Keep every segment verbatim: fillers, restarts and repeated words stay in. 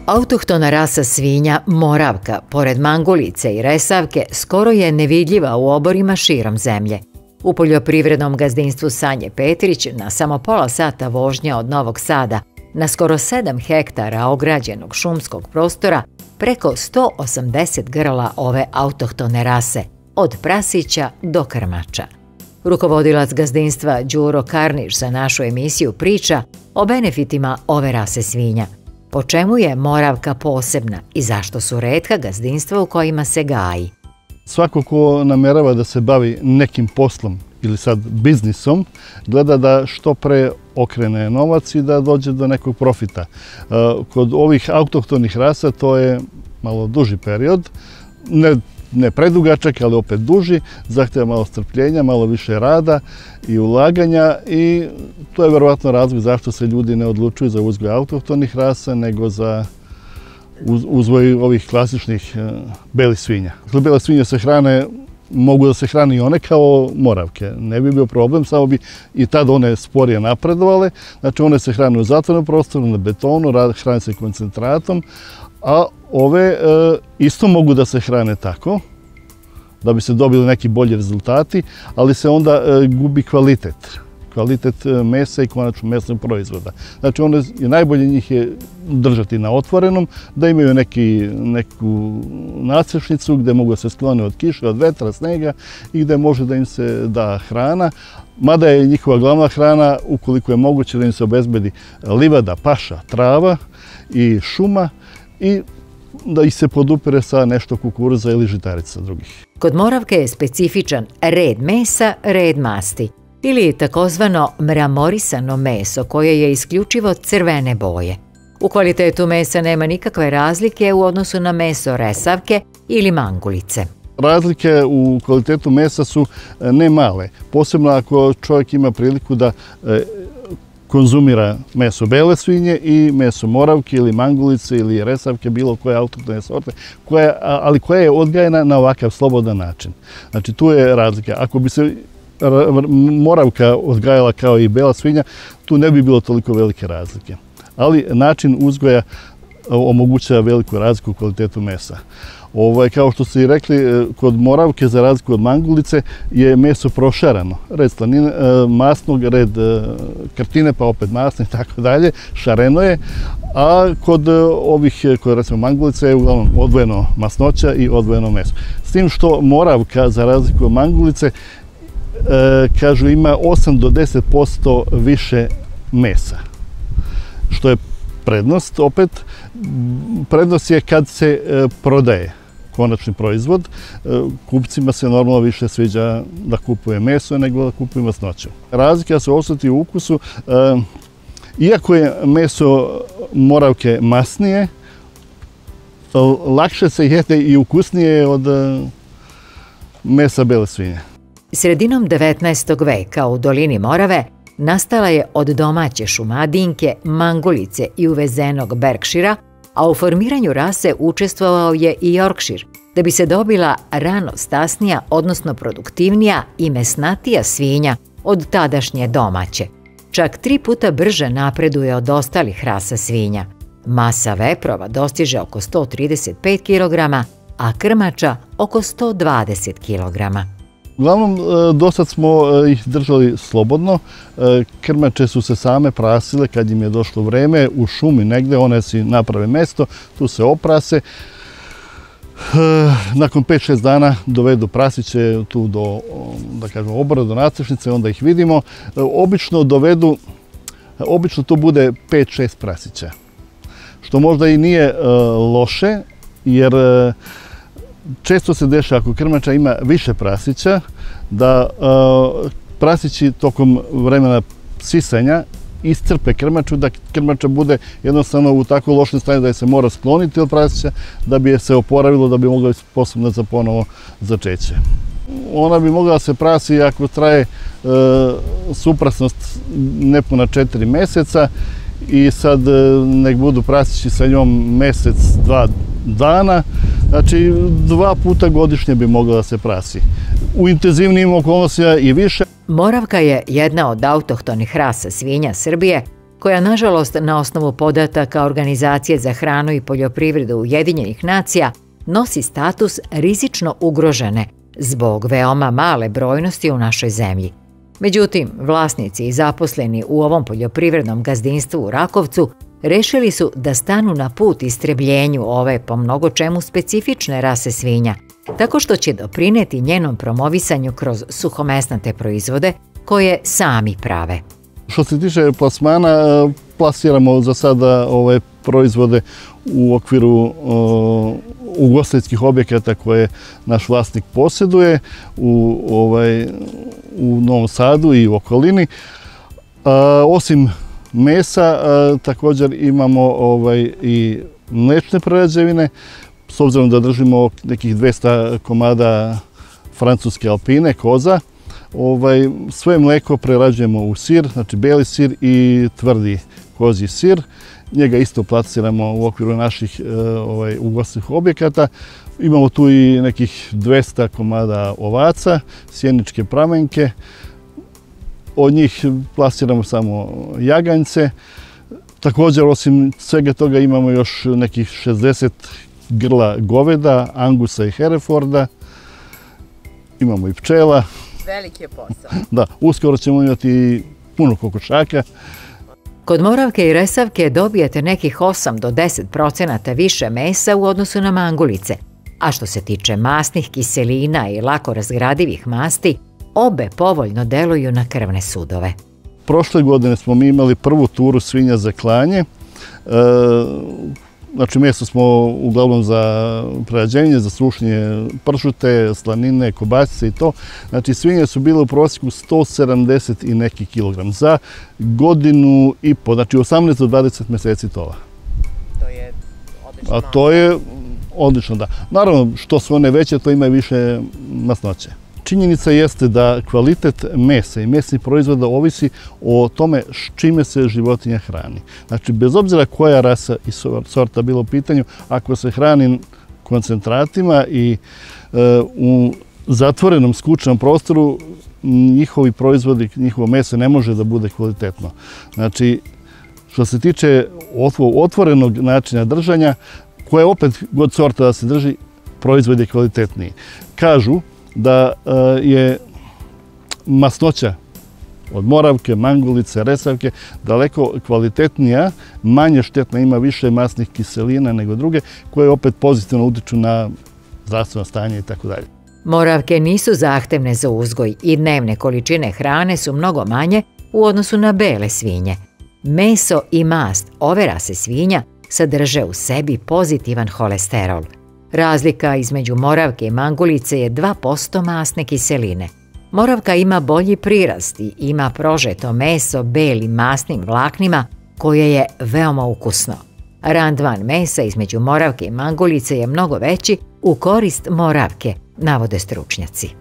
Autohtona rasa svinja Moravka, pored mangulice i resavke, skoro je nevidljiva u oborima širom zemlje. U poljoprivrednom gazdinstvu Sanje Petrić, na samo pola sata vožnja od Novog Sada, na skoro sedam hektara ograđenog šumskog prostora, preko sto osamdeset grla ove autohtone rase, od prasića do krmača. Rukovodilac gazdinstva Đuro Karniš za našu emisiju priča o benefitima ove rase svinja. Po čemu je Moravka posebna i zašto su retka gazdinstva u kojima se gaji? Svako ko namerava da se bavi nekim poslom ili sad biznisom, gleda da što pre okrene novac i da dođe do nekog profita. Kod ovih autohtonih rasa to je malo duži period, ne ne predugačak, ali opet duži, zahteva malo strpljenja, malo više rada i ulaganja i to je verovatno razlog zašto se ljudi ne odlučuju za uzgoj autohtonih rasa, nego za uzgoj ovih klasičnih belih svinja. Bele svinje se hrane, mogu da se hrane i one kao moravke, ne bi bio problem, samo bi i tad one sporije napredovale, znači one se hrane u zatvorenom prostoru, na betonu, hrane se koncentratom, a ove isto mogu da se hrane tako, da bi se dobili neki bolji rezultati, ali se onda gubi kvalitet. Kvalitet mesa i konačno mesnog proizvoda. Znači, one, najbolje njih je držati na otvorenom, da imaju neki, neku nadstrešnicu gde mogu da se sklone od kiše, od vetra, snega i gde može da im se da hrana. Mada je njihova glavna hrana, ukoliko je moguće da im se obezbedi livada, paša, trava i šuma, i da ih se podupere sa nešto kukuruza ili žitarica drugih. Kod Moravke je specifičan red mesa, red masti, ili takozvano mramorisano meso koje je isključivo crvene boje. U kvalitetu mesa nema nikakve razlike u odnosu na meso resavke ili mangulice. Razlike u kvalitetu mesa su ne male, posebno ako čovjek ima priliku da konzumira meso bele svinje i meso moravke ili mangulice ili resavke, bilo koje autohtone sorte, koja, ali koja je odgajena na ovakav slobodan način. Znači, tu je razlika. Ako bi se moravka odgajala kao i bela svinja, tu ne bi bilo toliko velike razlike. Ali način uzgoja omogućava veliku razliku u kvalitetu mesa. Ovo, kao što ste i rekli, kod moravke, za razliku od mangulice, je meso prošarano. Red slanine, masnog, red krtine, pa opet masne i tako dalje, šareno je. A kod ovih, kod recimo mangulice, je uglavnom odvojeno masnoća i odvojeno meso. S tim što moravka, za razliku od mangulice, kažu ima osam do deset posto više mesa. Što je prednost, opet, prednost je kad se prodaje konačni proizvod. Kupcima se normalno više sviđa da kupuje meso nego da kupuje masnoću. Razlika se osjeti u ukusu. Iako je meso moravke masnije, lakše se jede i ukusnije od mesa bele svinje. Sredinom devetnaestog veka u dolini Morave nastala je od domaće šumadinke, mangulice i uvezenog Berkshira, a u formiranju rase učestvovao je i Yorkshire, da bi se dobila rano stasnija, odnosno produktivnija i mesnatija svinja od tadašnje domaće. Čak tri puta brže napreduje od ostalih rasa svinja. Masa veprova dostiže oko sto trideset pet kilograma, a krmača oko sto dvadeset kilograma. Uglavnom, do sad smo ih držali slobodno. Krmače su se same prasile kad im je došlo vreme, u šumi negde, one si naprave mesto, tu se oprase. Nakon pet šest dana dovedu prasiće tu do, da kažem, obora, do nadstrešnice, onda ih vidimo. Obično dovedu, obično to bude pet šest prasića, što možda i nije loše, jer često se dešava ako krmača ima više prasića, da prasići tokom vremena sisanja iscrpe krmaču, da krmača bude jednostavno u tako lošem stanju da je se mora skloniti od prasića, da bi je se oporavilo, da bi mogla biti sposobna za ponovo začeće. Ona bi mogla da se prasi ako traje suprasnost nepuna četiri meseca i sad nek budu prasići sa njom mesec, dva dana, znači dva puta godišnje bi mogla da se prasi. U intenzivnijim okolnostima i više. Moravka je jedna od autohtonih rasa svinja Srbije koja nažalost na osnovu podataka Organizacije za hranu i poljoprivredu Ujedinjenih nacija nosi status rizično ugrožene zbog veoma male brojnosti u našoj zemlji. Međutim, vlasnici i zaposleni u ovom poljoprivrednom gazdinstvu u Rakovcu rešili su da stanu na put istrebljenju ove po mnogo čemu specifične rase svinja, tako što će doprineti njenom promovisanju kroz suhomesnate proizvode koje sami prave. Što se tiče plasmana, plasiramo za sada ove proizvode u okviru ugostiteljskih objekata koje naš vlasnik posjeduje u, ovaj, u Novom Sadu i u okolini. A, osim mesa, a, također imamo ovaj, i mlečne prerađevine, s obzirom da držimo nekih dvesta komada francuske Alpine, koza. Ovaj, sve mleko prerađujemo u sir, znači beli sir i tvrdi kozji sir. Njega isto plasiramo u okviru naših ovaj, ugostiteljskih objekata. Imamo tu i nekih dvesta komada ovaca, sjeničke pramenke. Od njih plasiramo samo jaganjce. Također, osim svega toga, imamo još nekih šezdeset grla goveda, angusa i hereforda. Imamo i pčela. Veliki je posao. Da, uskoro ćemo imati puno kokošaka. Kod Moravke i Resavke dobijete nekih osam do deset procenata više mesa u odnosu na mangulice, a što se tiče masnih kiselina i lako razgradivih masti, obe povoljno deluju na krvne sudove. Prošle godine smo mi imali prvu turu svinja za klanje. E, Znači, meso smo uglavnom za prerađenje, za sušenje pršute, slanine, kobasice i to. Znači, svinje su bile u prosjeku sto sedamdeset i neki kilogram za godinu i po, znači osamnaest do dvadeset meseci tova. To je odlično. A to je odlično, da. Naravno, što su one veće, to ima više masnoće. Činjenica jeste da kvalitet mesa i mesnih proizvoda ovisi o tome s čime se životinja hrani. Znači, bez obzira koja rasa i sorta bilo u pitanju, ako se hrani koncentratima i e, u zatvorenom skučnom prostoru, njihovi proizvodi, njihovo meso ne može da bude kvalitetno. Znači, što se tiče otvorenog načina držanja, koja opet god sorta da se drži, proizvod je kvalitetniji. Kažu da je masnoća od Moravke, Mangulice, Resavke daleko kvalitetnija, manje štetna, ima više masnih kiselina nego druge, koje opet pozitivno utiču na zdravstveno stanje i tako dalje. Moravke nisu zahtevne za uzgoj i dnevne količine hrane su mnogo manje u odnosu na bele svinje. Meso i mast ove rase svinja sadrže u sebi pozitivan holesterol. Razlika između Moravke i Mangulice je dva posto masne kiseline. Moravka ima bolji prirast i ima prožeto meso belim masnim vlaknima koje je veoma ukusno. Randvan mesa između Moravke i Mangulice je mnogo veći u korist Moravke, navode stručnjaci.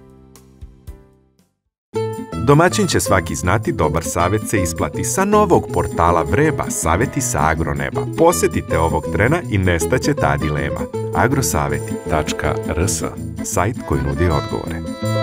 Domaćin će svaki znati, dobar savjet se isplati. Sa novog portala Vreba, savjeti sa agroneba. Posjetite ovog trena i nestaće ta dilema. agrosaveti tačka r s, sajt koji nudi odgovore.